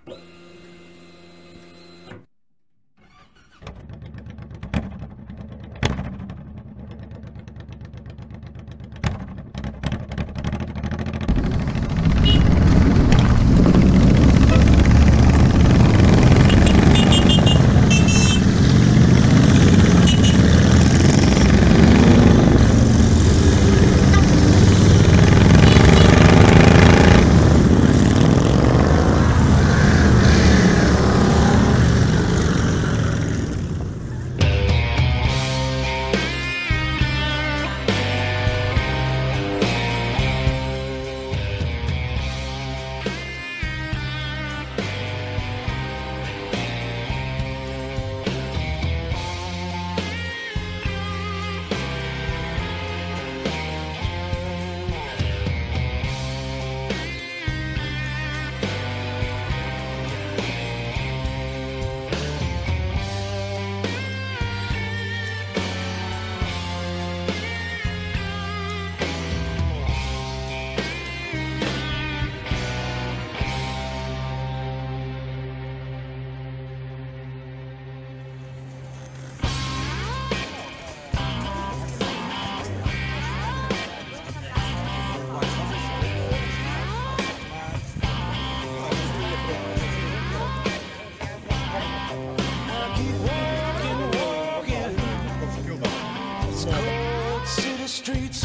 Streets,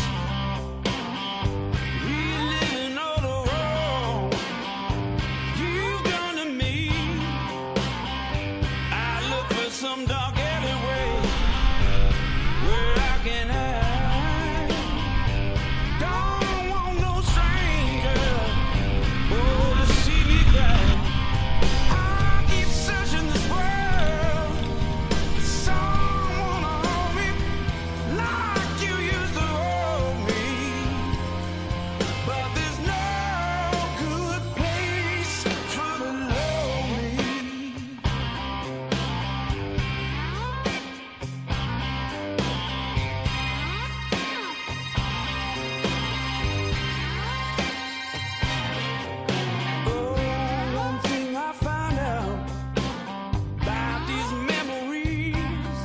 reliving all the wrong you've done to me. I look for some dark alleyway where I can hide. Don't want no stranger to see me cry. I keep searching this world for someone to hold me like you used to. But there's no good place for the lonely. Oh, one thing I find out about these memories,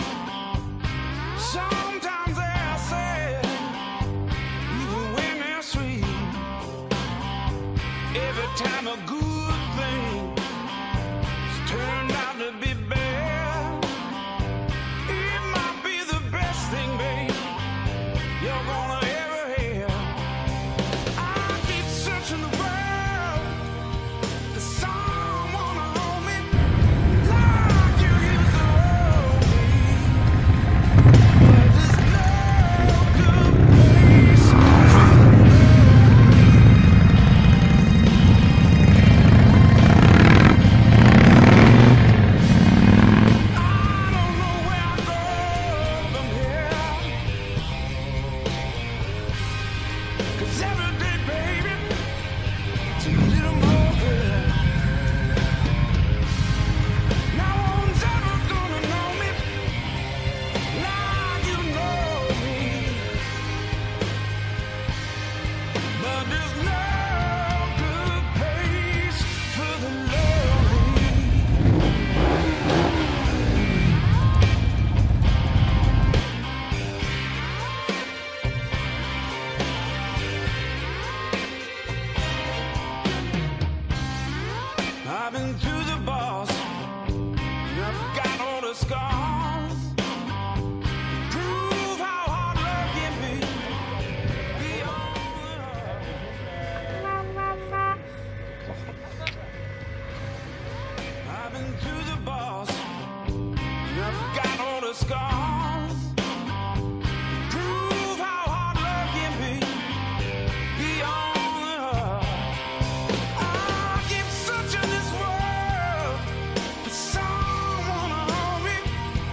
sometimes they're sad, even when they're sweet. Every time a good thing has turned out to be bad, it might be the best thing, babe, you're gonna ever have. I keep searching the world for someone to hold me like you used to hold me. But there's no good place for the lonely. I don't know where I go from here, 'cause every day, baby, it's a little more clear. No one's ever gonna know me like you know me. But there's no good place for the lonely. I've been through the bars, and I've got all the scars. Prove how hard love can be. Beyond I've been through the bars, and I've got all the scars. Prove how hard love can be. Beyond the heart. I keep searching this world for someone to hold me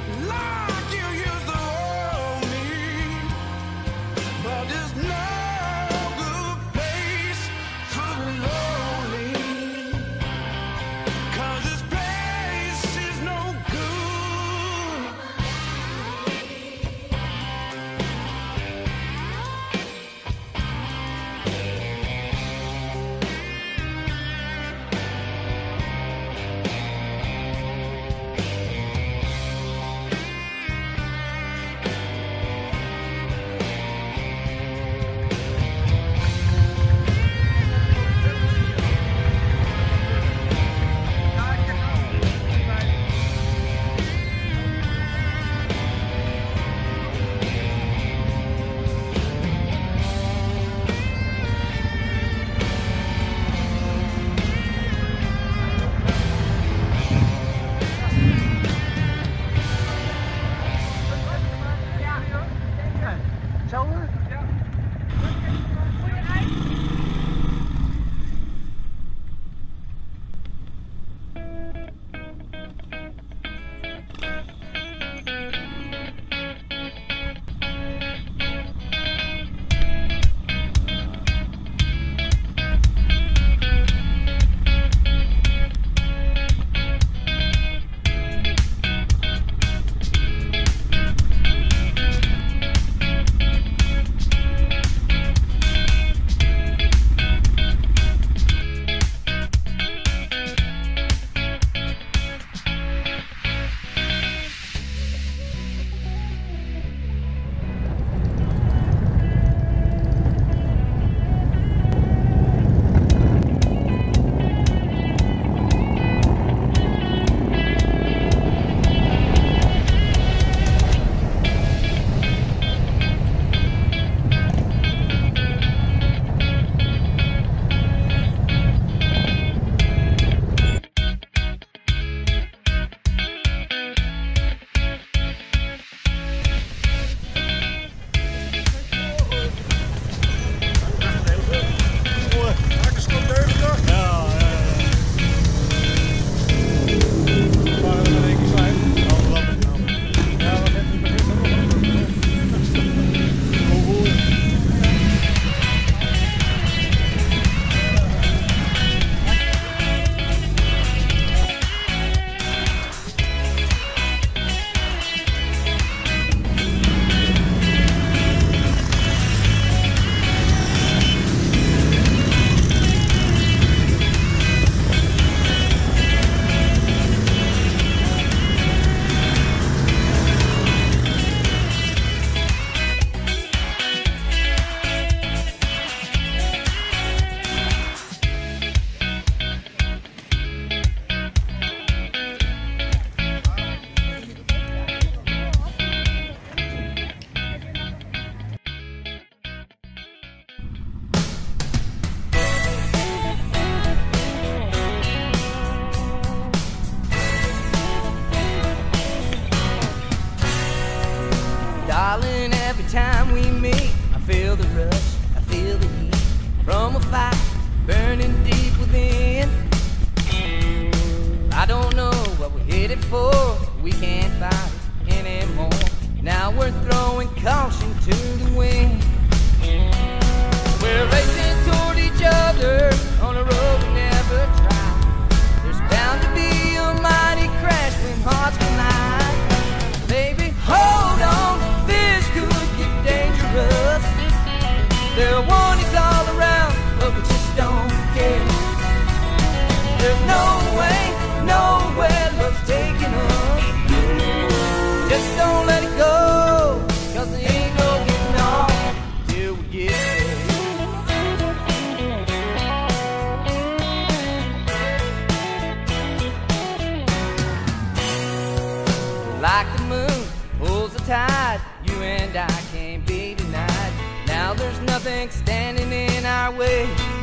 Like the moon pulls the tide, you and I can't be denied. Now there's nothing standing in our way.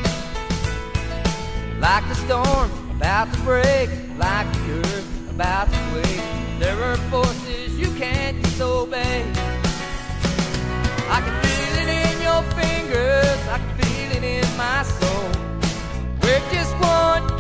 Like the storm about to break, like the earth about to quake, there are forces you can't disobey. I can feel it in your fingers, I can feel it in my soul. We're just one